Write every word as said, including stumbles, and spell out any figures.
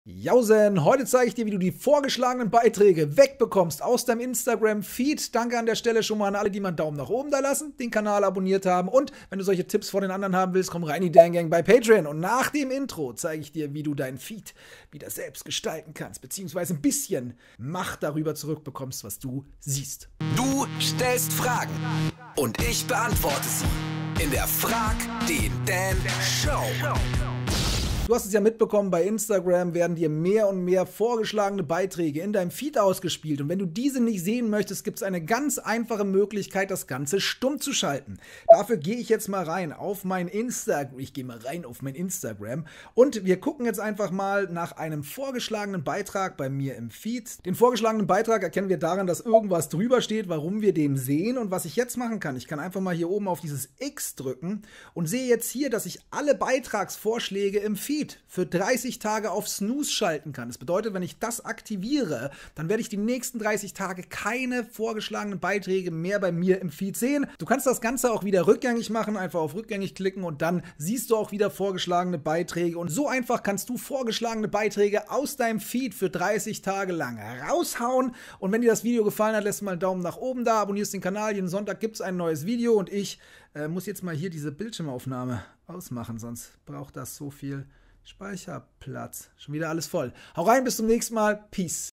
Jausen, heute zeige ich dir, wie du die vorgeschlagenen Beiträge wegbekommst aus deinem Instagram-Feed. Danke an der Stelle schon mal an alle, die mal einen Daumen nach oben da lassen, den Kanal abonniert haben und wenn du solche Tipps von den anderen haben willst, komm rein in die Dan Gang bei Patreon. Und nach dem Intro zeige ich dir, wie du deinen Feed wieder selbst gestalten kannst, beziehungsweise ein bisschen Macht darüber zurückbekommst, was du siehst. Du stellst Fragen und ich beantworte sie in der Frag den Dan Show. Du hast es ja mitbekommen, bei Instagram werden dir mehr und mehr vorgeschlagene Beiträge in deinem Feed ausgespielt. Und wenn du diese nicht sehen möchtest, gibt es eine ganz einfache Möglichkeit, das Ganze stumm zu schalten. Dafür gehe ich jetzt mal rein auf mein Instagram. Ich gehe mal rein auf mein Instagram. Und wir gucken jetzt einfach mal nach einem vorgeschlagenen Beitrag bei mir im Feed. Den vorgeschlagenen Beitrag erkennen wir daran, dass irgendwas drüber steht, warum wir den sehen. Und was ich jetzt machen kann, ich kann einfach mal hier oben auf dieses X drücken und sehe jetzt hier, dass ich alle Beitragsvorschläge im Feed für dreißig Tage auf Snooze schalten kann. Das bedeutet, wenn ich das aktiviere, dann werde ich die nächsten dreißig Tage keine vorgeschlagenen Beiträge mehr bei mir im Feed sehen. Du kannst das Ganze auch wieder rückgängig machen, einfach auf rückgängig klicken und dann siehst du auch wieder vorgeschlagene Beiträge. Und so einfach kannst du vorgeschlagene Beiträge aus deinem Feed für dreißig Tage lang raushauen. Und wenn dir das Video gefallen hat, lässt du mal einen Daumen nach oben da, abonnierst den Kanal. Jeden Sonntag gibt es ein neues Video und ich äh, muss jetzt mal hier diese Bildschirmaufnahme ausmachen, sonst braucht das so viel Speicherplatz. Schon wieder alles voll. Hau rein, bis zum nächsten Mal. Peace.